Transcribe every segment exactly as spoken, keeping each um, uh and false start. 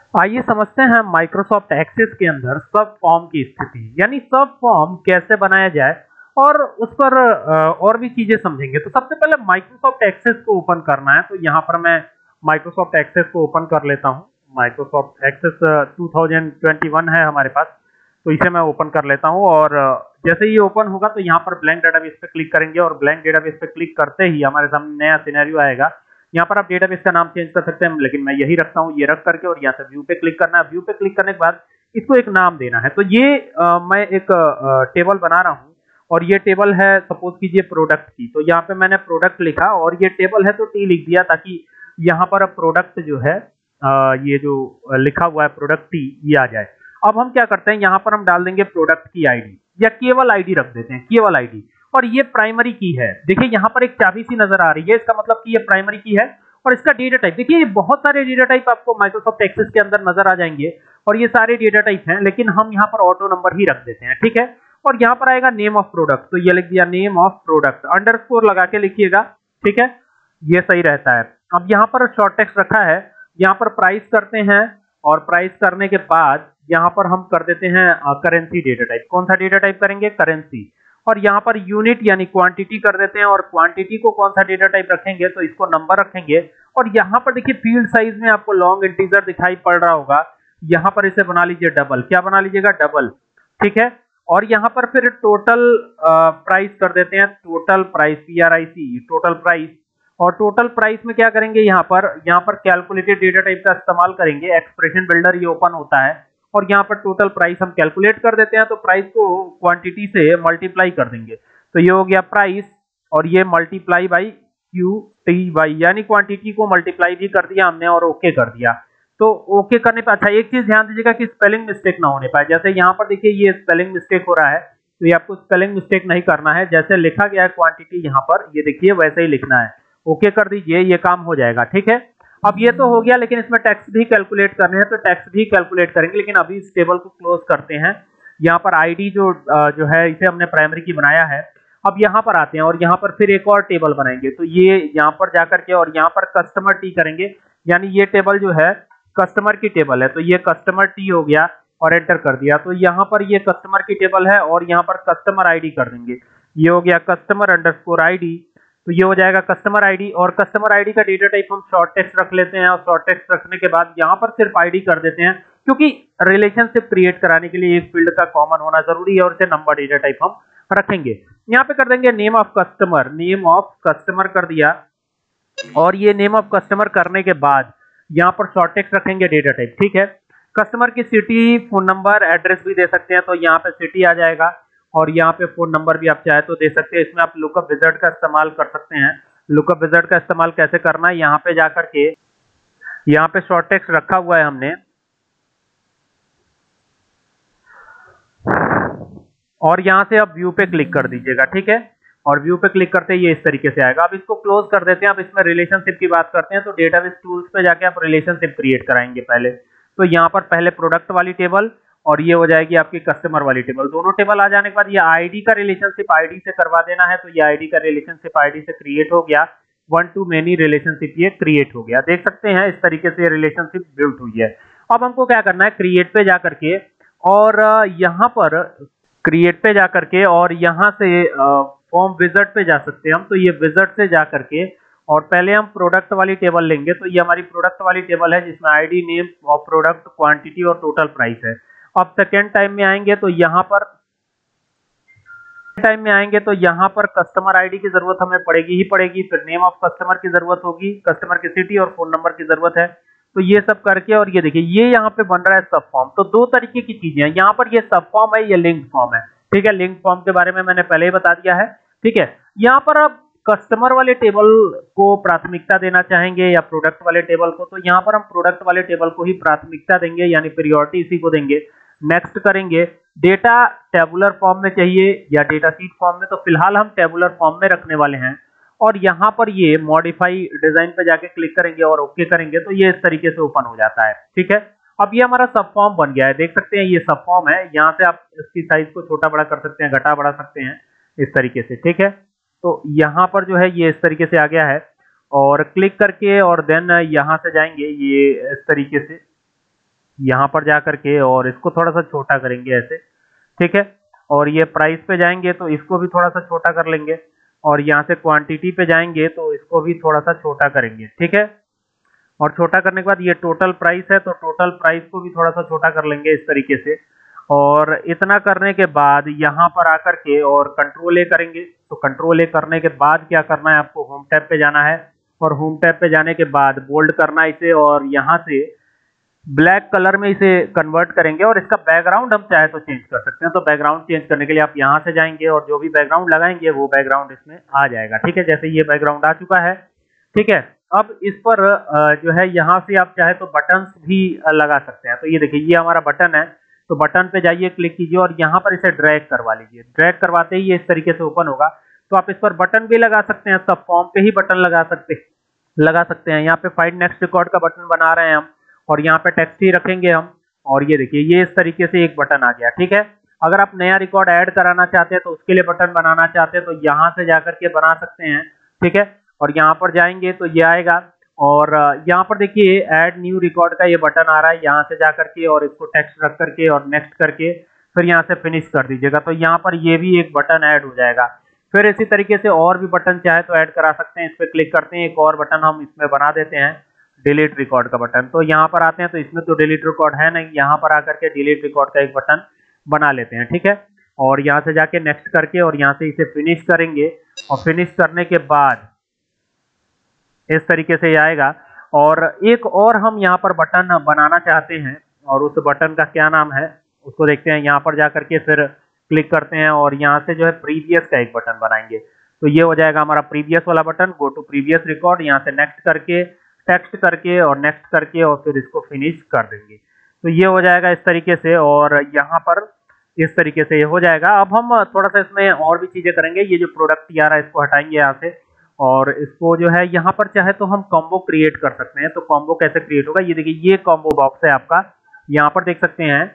आइए समझते हैं माइक्रोसॉफ्ट एक्सेस के अंदर सब फॉर्म की स्थिति, यानी सब फॉर्म कैसे बनाया जाए और उस पर अ, और भी चीजें समझेंगे। तो सबसे पहले माइक्रोसॉफ्ट एक्सेस को ओपन करना है, तो यहाँ पर मैं माइक्रोसॉफ्ट एक्सेस को ओपन कर लेता हूँ। Microsoft Access two thousand twenty one है हमारे पास, तो इसे मैं ओपन कर लेता हूँ। और अ, जैसे ये ओपन होगा तो यहाँ पर ब्लैंक डेटाबेस पे क्लिक करेंगे और ब्लैंक डेटाबेस पे क्लिक करते ही हमारे सामने नया सिनेरियो आएगा। यहाँ पर आप डेटाबेस का नाम चेंज कर सकते हैं, लेकिन मैं यही रखता हूँ, ये रख करके और यहाँ से व्यू पे क्लिक करना है। व्यू पे क्लिक करने के बाद इसको एक नाम देना है। तो ये आ, मैं एक आ, टेबल बना रहा हूँ और ये टेबल है सपोज कीजिए प्रोडक्ट की। तो यहाँ पे मैंने प्रोडक्ट लिखा और ये टेबल है तो टी लिख दिया, ताकि यहाँ पर प्रोडक्ट जो है आ, ये जो लिखा हुआ है प्रोडक्ट टी ये आ जाए। अब हम क्या करते हैं, यहाँ पर हम डाल देंगे प्रोडक्ट की आईडी या केवल आईडी रख देते हैं, केवल आईडी। और ये प्राइमरी की है, देखिए यहाँ पर एक चाबी सी नजर आ रही है, इसका मतलब कि ये प्राइमरी की है। और इसका डेटा टाइप देखिए, बहुत सारे डेटा टाइप आपको माइक्रोसॉफ्ट एक्सेस के अंदर नजर आ जाएंगे और ये सारे डेटा टाइप हैं, लेकिन हम यहाँ पर ऑटो नंबर ही रख देते हैं, ठीक है। और यहाँ पर आएगा नेम ऑफ प्रोडक्ट, तो ये लिख दिया नेम ऑफ प्रोडक्ट, अंडरस्कोर लगा के लिखिएगा, ठीक है, ये सही रहता है। अब यहाँ पर शॉर्ट टेक्स्ट रखा है, यहाँ पर प्राइस करते हैं और प्राइस करने के बाद यहाँ पर हम कर देते हैं करेंसी डेटा टाइप। कौन सा डेटा टाइप करेंगे, करेंसी। और यहाँ पर यूनिट यानी क्वांटिटी कर देते हैं और क्वांटिटी को कौन सा डेटा टाइप रखेंगे, तो इसको नंबर रखेंगे। और यहाँ पर देखिए फील्ड साइज में आपको लॉन्ग इंटीजर दिखाई पड़ रहा होगा, यहाँ पर इसे बना लीजिए डबल। क्या बना लीजिएगा, डबल, ठीक है। और यहाँ पर फिर टोटल प्राइस कर देते हैं, total price, P R I C, total price. और टोटल प्राइस में क्या करेंगे, यहाँ पर यहाँ पर कैलकुलेटेड डेटा टाइप का इस्तेमाल करेंगे, एक्सप्रेशन बिल्डर ये ओपन होता है। और यहाँ पर टोटल प्राइस हम कैलकुलेट कर देते हैं, तो प्राइस को क्वांटिटी से मल्टीप्लाई कर देंगे, तो ये हो गया प्राइस और ये multiply by Q T Y, यानी क्वांटिटी को मल्टीप्लाई भी कर दिया हमने और ओके कर दिया। तो ओके करने पर अच्छा एक चीज ध्यान दीजिएगा कि स्पेलिंग मिस्टेक ना होने पाए। जैसे यहाँ पर देखिए ये स्पेलिंग मिस्टेक हो रहा है, तो ये आपको स्पेलिंग मिस्टेक नहीं करना है, जैसे लिखा गया है क्वांटिटी यहाँ पर ये देखिए वैसे ही लिखना है। ओके कर दीजिए, ये काम हो जाएगा, ठीक है। अब ये तो हो गया, लेकिन इसमें टैक्स भी कैलकुलेट करने हैं, तो टैक्स भी कैलकुलेट करेंगे, लेकिन अभी इस टेबल को क्लोज करते हैं। यहाँ पर आईडी जो जो है इसे हमने प्राइमरी की बनाया है। अब यहाँ पर आते हैं और यहाँ पर फिर एक और टेबल बनाएंगे, तो ये यहाँ पर जाकर के और यहाँ पर कस्टमर टी करेंगे, यानी ये टेबल जो है कस्टमर की टेबल है, तो ये कस्टमर टी हो गया और एंटर कर दिया। तो यहाँ पर ये कस्टमर की टेबल है और यहाँ पर कस्टमर आईडी कर देंगे, ये हो गया कस्टमर अंडरस्कोर आईडी, तो ये हो जाएगा कस्टमर आईडी। और कस्टमर आईडी का डेटा टाइप हम शॉर्ट टेक्स्ट रख लेते हैं और शॉर्ट टेक्स्ट रखने के बाद यहाँ पर सिर्फ आईडी कर देते हैं, क्योंकि रिलेशनशिप क्रिएट कराने के लिए एक फील्ड का कॉमन होना जरूरी है और इसे नंबर डेटा टाइप हम रखेंगे। यहाँ पे कर देंगे name of customer, name of customer कर दिया। और ये नेम ऑफ कस्टमर करने के बाद यहाँ पर शॉर्ट टेक्स्ट रखेंगे डेटा टाइप, ठीक है। कस्टमर की सिटी, फोन नंबर, एड्रेस भी दे सकते हैं, तो यहाँ पे सिटी आ जाएगा और यहाँ पे फोन नंबर भी आप चाहे तो दे सकते हैं। इसमें आप लुकअप विजार्ड का इस्तेमाल कर सकते हैं। लुकअप विजार्ड का इस्तेमाल कैसे करना है, यहाँ पे जाकर के यहाँ पे शॉर्ट टेक्स्ट रखा हुआ है हमने, और यहाँ से आप व्यू पे क्लिक कर दीजिएगा, ठीक है। और व्यू पे क्लिक करते ही ये इस तरीके से आएगा। अब इसको क्लोज कर देते हैं। अब इसमें रिलेशनशिप की बात करते हैं, तो डेटाबेस टूल्स पे जाके आप रिलेशनशिप क्रिएट कराएंगे पहले। तो यहाँ पर पहले प्रोडक्ट वाली टेबल और ये हो जाएगी आपकी कस्टमर वाली टेबल। दोनों टेबल आ जाने के बाद ये आईडी का रिलेशनशिप आईडी से करवा देना है, तो ये आईडी का रिलेशनशिप आईडी से क्रिएट हो गया। वन टू मेनी रिलेशनशिप ये क्रिएट हो गया, देख सकते हैं इस तरीके से रिलेशनशिप बिल्ड हुई है। अब हमको क्या करना है, क्रिएट पे जाकर के और यहाँ पर क्रिएट पे जाकर के और यहाँ से फॉर्म विजार्ड पे जा सकते हैं हम। तो ये विजार्ड से जाकर के और पहले हम प्रोडक्ट वाली टेबल लेंगे, तो ये हमारी प्रोडक्ट वाली टेबल है जिसमें ID, name of product, quantity और टोटल प्राइस है। अब सेकेंड टाइम में आएंगे तो यहाँ पर टाइम में आएंगे तो यहाँ पर कस्टमर आईडी की जरूरत हमें पड़ेगी ही पड़ेगी, फिर नेम ऑफ कस्टमर की जरूरत होगी, कस्टमर की सिटी और फोन नंबर की जरूरत है। तो ये सब करके और ये देखिए ये यहाँ पे बन रहा है सब फॉर्म। तो दो तरीके की चीजें हैं, यहाँ पर ये सब फॉर्म है, ये लिंक फॉर्म है, ठीक है। लिंक फॉर्म के बारे में मैंने पहले ही बता दिया है, ठीक है। यहाँ पर आप कस्टमर वाले टेबल को प्राथमिकता देना चाहेंगे या प्रोडक्ट वाले टेबल को, तो यहाँ पर हम प्रोडक्ट वाले टेबल को ही प्राथमिकता देंगे, यानी प्रियोरिटी इसी को देंगे। नेक्स्ट करेंगे, डेटा टेबुलर फॉर्म में चाहिए या डेटा शीट फॉर्म में, तो फिलहाल हम टेबुलर फॉर्म में रखने वाले हैं। और यहाँ पर ये मॉडिफाई डिजाइन पे जाके क्लिक करेंगे और ओके करेंगे, तो ये इस तरीके से ओपन हो जाता है, ठीक है। अब ये हमारा सब फॉर्म बन गया है, देख सकते हैं ये सब फॉर्म है। यहाँ से आप इसकी साइज को छोटा बड़ा कर सकते हैं, घटा बढ़ा सकते हैं इस तरीके से, ठीक है। तो यहाँ पर जो है ये इस तरीके से आ गया है और क्लिक करके और देन यहाँ से जाएंगे ये इस तरीके से यहाँ पर जा करके और इसको थोड़ा सा छोटा करेंगे ऐसे, ठीक है। और ये प्राइस पे जाएंगे तो इसको भी थोड़ा सा छोटा कर लेंगे, और यहाँ से क्वांटिटी पे जाएंगे तो इसको भी थोड़ा सा छोटा करेंगे, ठीक है। और छोटा करने के बाद ये टोटल प्राइस है तो टोटल प्राइस को भी थोड़ा सा छोटा कर लेंगे इस तरीके से। और इतना करने के बाद यहाँ पर आकर के और कंट्रोल ए करेंगे। तो कंट्रोल ए करने के बाद क्या करना है, आपको होम टैब पे जाना है, और होम टैब पे जाने के बाद बोल्ड करना है इसे, और यहाँ से ब्लैक कलर में इसे कन्वर्ट करेंगे। और इसका बैकग्राउंड हम चाहे तो चेंज कर सकते हैं। तो बैकग्राउंड चेंज करने के लिए आप यहाँ से जाएंगे और जो भी बैकग्राउंड लगाएंगे वो बैकग्राउंड इसमें आ जाएगा, ठीक है। जैसे ये बैकग्राउंड आ चुका है, ठीक है। अब इस पर जो है यहाँ से आप चाहे तो बटन्स भी लगा सकते हैं। तो ये देखिए ये हमारा बटन है, तो बटन पे जाइए, क्लिक कीजिए और यहाँ पर इसे ड्रैग करवा लीजिए। ड्रैग करवाते ही ये इस तरीके से ओपन होगा। तो आप इस पर बटन भी लगा सकते हैं, सब फॉर्म पे ही बटन लगा सकते लगा सकते हैं। यहाँ पे फाइंड नेक्स्ट रिकॉर्ड का बटन बना रहे हैं हम, और यहाँ पे टेक्स्ट ही रखेंगे हम। और ये देखिए ये इस तरीके से एक बटन आ गया, ठीक है। अगर आप नया रिकॉर्ड ऐड कराना चाहते हैं तो उसके लिए बटन बनाना चाहते हैं तो यहाँ से जाकर के बना सकते हैं, ठीक है। और यहाँ पर जाएंगे तो ये आएगा, और यहाँ पर देखिए ऐड न्यू रिकॉर्ड का ये बटन आ रहा है। यहाँ से जाकर के और इसको टेक्स्ट रख करके और नेक्स्ट करके फिर यहाँ से फिनिश कर दीजिएगा। तो यहाँ पर ये भी एक बटन ऐड हो जाएगा। फिर इसी तरीके से और भी बटन चाहे तो ऐड करा सकते हैं। इस पर क्लिक करते हैं, एक और बटन हम इसमें बना देते हैं, डिलीट रिकॉर्ड का बटन। तो यहाँ पर आते हैं तो इसमें तो डिलीट रिकॉर्ड है नहीं, यहाँ पर आकर के डिलीट रिकॉर्ड का एक बटन बना लेते हैं, ठीक है। और यहाँ से जाके नेक्स्ट करके और यहाँ से इसे फिनिश करेंगे, और फिनिश करने के बाद इस तरीके से आएगा। और एक और हम यहाँ पर बटन बनाना चाहते हैं, और उस बटन का क्या नाम है उसको देखते हैं। यहाँ पर जाकर के फिर क्लिक करते हैं और यहाँ से जो है प्रीवियस का एक बटन बनाएंगे। तो ये हो जाएगा हमारा प्रीवियस वाला button, go to previous record. यहाँ से नेक्स्ट करके टेक्स्ट करके और नेक्स्ट करके और फिर इसको फिनिश कर देंगे। तो ये हो जाएगा इस तरीके से, और यहाँ पर इस तरीके से ये हो जाएगा। अब हम थोड़ा सा इसमें और भी चीजें करेंगे। ये जो प्रोडक्ट आ रहा है इसको हटाएंगे यहाँ से, और इसको जो है यहाँ पर चाहे तो हम कॉम्बो क्रिएट कर सकते हैं। तो कॉम्बो कैसे क्रिएट होगा, ये देखिए ये कॉम्बो बॉक्स है आपका, यहाँ पर देख सकते हैं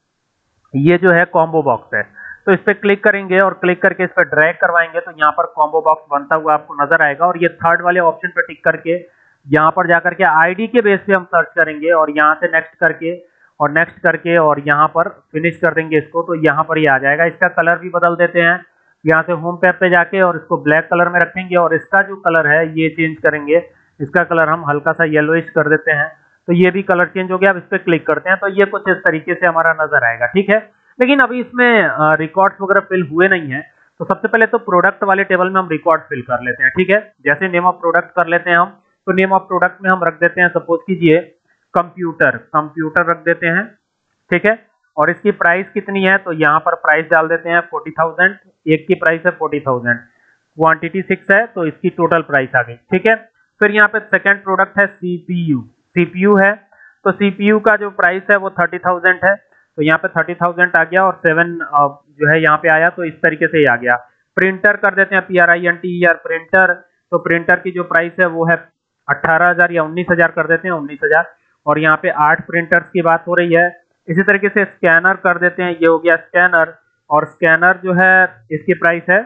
ये जो है कॉम्बो बॉक्स है। तो इस पर क्लिक करेंगे और क्लिक करके इस पर ड्रैग करवाएंगे तो यहाँ पर कॉम्बो बॉक्स बनता हुआ आपको नजर आएगा। और ये थर्ड वाले ऑप्शन पर टिक करके यहाँ पर जाकर के आईडी के बेस पे हम सर्च करेंगे, और यहाँ से नेक्स्ट करके और नेक्स्ट करके और यहाँ पर फिनिश कर देंगे इसको। तो यहाँ पर ये आ जाएगा। इसका कलर भी बदल देते हैं, यहाँ से होम टैब पे जाके और इसको ब्लैक कलर में रखेंगे, और इसका जो कलर है ये चेंज करेंगे। इसका कलर हम हल्का सा येलोइश कर देते हैं, तो ये भी कलर चेंज हो गया। अब इस पर क्लिक करते हैं तो ये कुछ इस तरीके से हमारा नजर आएगा, ठीक है। लेकिन अभी इसमें रिकॉर्ड्स वगैरह फिल हुए नहीं है। तो सबसे पहले तो प्रोडक्ट वाले टेबल में हम रिकॉर्ड फिल कर लेते हैं, ठीक है। जैसे नेम ऑफ प्रोडक्ट कर लेते हैं हम, तो नेम ऑफ प्रोडक्ट में हम रख देते हैं, सपोज कीजिए कंप्यूटर कंप्यूटर रख देते हैं, ठीक है। और इसकी प्राइस कितनी है, तो यहाँ पर प्राइस डाल देते हैं फोर्टी थाउजेंड। एक की प्राइस है फोर्टी थाउजेंड, क्वांटिटी सिक्स है तो इसकी टोटल प्राइस आ गई, ठीक है। फिर यहाँ पे सेकंड प्रोडक्ट है सीपीयू सीपीयू है, तो सीपीयू का जो प्राइस है वो थर्टी थाउजेंड है। तो यहाँ पे थर्टी थाउजेंड आ गया, और सेवन जो है यहाँ पे आया, तो इस तरीके से ही आ गया। प्रिंटर कर देते हैं, P R I N T E R printer. तो प्रिंटर की जो प्राइस है वो है अट्ठारह हजार या उन्नीस हजार कर देते हैं, उन्नीस हजार। और यहाँ पे आठ प्रिंटर्स की बात हो रही है। इसी तरीके से स्कैनर कर देते हैं, ये हो गया स्कैनर। और स्कैनर जो है इसकी प्राइस है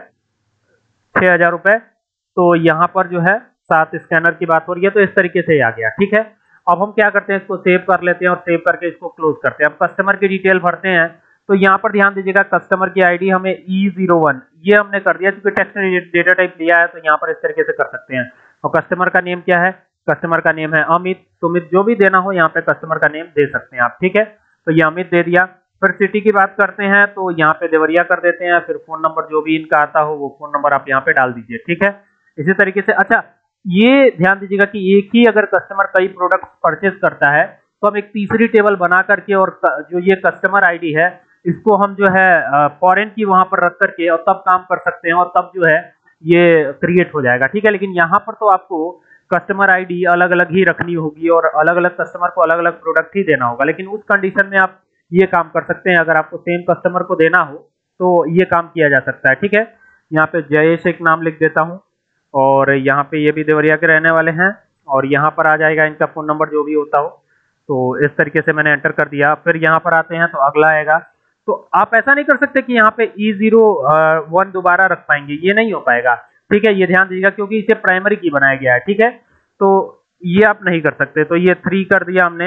छह हजार रुपए। तो यहाँ पर जो है सात स्कैनर की बात हो रही है, तो इस तरीके से ही आ गया, ठीक है। अब हम क्या करते हैं, इसको सेव कर लेते हैं और सेव करके इसको क्लोज करते हैं। अब कस्टमर की डिटेल भरते हैं, तो यहाँ पर ध्यान दीजिएगा कस्टमर की आईडी हमें ई ज़ीरो वन ये हमने कर दिया, क्योंकि टेक्स्ट डेटा टाइप लिया है, तो यहाँ पर इस तरीके से कर सकते हैं। और कस्टमर का नेम क्या है, कस्टमर का नेम है अमित। सुमित जो भी देना हो यहाँ पे कस्टमर का नेम दे सकते हैं आप, ठीक है। तो ये अमित दे दिया। फिर सिटी की बात करते हैं, तो यहाँ पे देवरिया कर देते हैं। फिर फोन नंबर जो भी इनका आता हो वो फोन नंबर आप यहाँ पे डाल दीजिए, ठीक है। इसी तरीके से अच्छा ये ध्यान दीजिएगा कि एक ही अगर कस्टमर कई प्रोडक्ट परचेज करता है तो हम एक तीसरी टेबल बना करके, और जो ये कस्टमर आईडी है इसको हम जो है फॉरेन की वहां पर रख करके और तब काम कर सकते हैं, और तब जो है ये क्रिएट हो जाएगा, ठीक है। लेकिन यहाँ पर तो आपको कस्टमर आईडी अलग अलग ही रखनी होगी और अलग अलग कस्टमर को अलग अलग प्रोडक्ट ही देना होगा। लेकिन उस कंडीशन में आप ये काम कर सकते हैं, अगर आपको सेम कस्टमर को देना हो तो ये काम किया जा सकता है, ठीक है। यहाँ पे जयेश एक नाम लिख देता हूँ, और यहाँ पे ये भी देवरिया के रहने वाले हैं, और यहाँ पर आ जाएगा इनका फोन नंबर जो भी होता हो। तो इस तरीके से मैंने एंटर कर दिया। फिर यहाँ पर आते हैं तो अगला आएगा। तो आप ऐसा नहीं कर सकते कि यहाँ पे ई ज़ीरो वन दोबारा रख पाएंगे, ये नहीं हो पाएगा, ठीक है। ये ध्यान दीजिएगा क्योंकि इसे प्राइमरी की बनाया गया है, ठीक है। तो ये आप नहीं कर सकते। तो ये थ्री कर दिया हमने,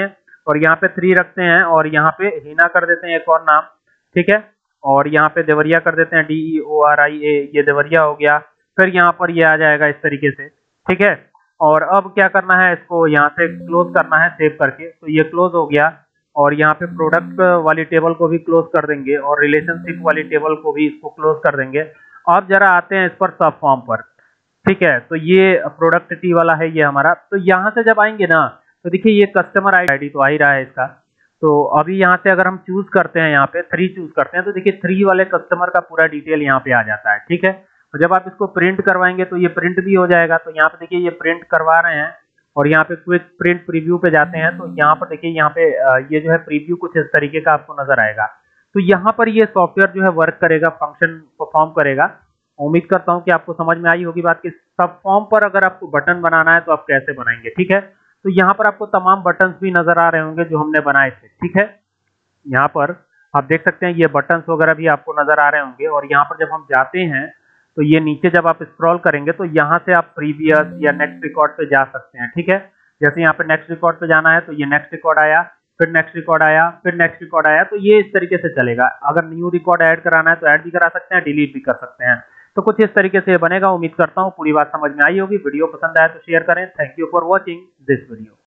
और यहाँ पे थ्री रखते हैं और यहाँ पे हीना कर देते हैं एक और नाम, ठीक है। और यहाँ पे देवरिया कर देते हैं, डी ई ओ आर आई ए, ये देवरिया हो गया। फिर यहाँ पर ये आ जाएगा इस तरीके से, ठीक है। और अब क्या करना है, इसको यहाँ से क्लोज करना है सेव करके, तो ये क्लोज हो गया। और यहाँ पे प्रोडक्ट वाली टेबल को भी क्लोज कर देंगे और रिलेशनशिप वाली टेबल को भी इसको क्लोज कर देंगे। अब जरा आते हैं इस पर सब फॉर्म पर, ठीक है। तो ये प्रोडक्ट टी वाला है ये हमारा। तो यहाँ से जब आएंगे ना, तो देखिए ये कस्टमर आईडी तो आ ही रहा है इसका। तो अभी यहाँ से अगर हम चूज करते हैं, यहाँ पे थ्री चूज करते हैं, तो देखिए थ्री वाले कस्टमर का पूरा डिटेल यहाँ पे आ जाता है, ठीक है। तो जब आप इसको प्रिंट करवाएंगे तो ये प्रिंट भी हो जाएगा। तो यहाँ पे देखिए ये प्रिंट करवा रहे हैं और यहाँ पे क्विक प्रिंट प्रीव्यू पे जाते हैं, तो यहाँ पर देखिए यहाँ पे ये जो है प्रीव्यू कुछ इस तरीके का आपको नजर आएगा। तो यहाँ पर ये सॉफ्टवेयर जो है वर्क करेगा, फंक्शन परफॉर्म करेगा। उम्मीद करता हूँ कि आपको समझ में आई होगी बात कि सब फॉर्म पर अगर आपको बटन बनाना है तो आप कैसे बनाएंगे, ठीक है। तो यहाँ पर आपको तमाम बटन्स भी नजर आ रहे होंगे जो हमने बनाए थे, ठीक है। यहाँ पर आप देख सकते हैं ये बटन्स वगैरह भी आपको नजर आ रहे होंगे। और यहाँ पर जब हम जाते हैं तो ये नीचे जब आप स्क्रॉल करेंगे तो यहाँ से आप प्रीवियस या नेक्स्ट रिकॉर्ड पे जा सकते हैं, ठीक है। जैसे यहाँ पे नेक्स्ट रिकॉर्ड पे जाना है तो ये नेक्स्ट रिकॉर्ड आया, फिर नेक्स्ट रिकॉर्ड आया, फिर नेक्स्ट रिकॉर्ड आया। तो ये इस तरीके से चलेगा। अगर न्यू रिकॉर्ड ऐड कराना है तो ऐड भी करा सकते हैं, डिलीट भी कर सकते हैं। तो कुछ इस तरीके से बनेगा। उम्मीद करता हूँ पूरी बात समझ में आई होगी। वीडियो पसंद आया तो शेयर करें। Thank you for watching this video.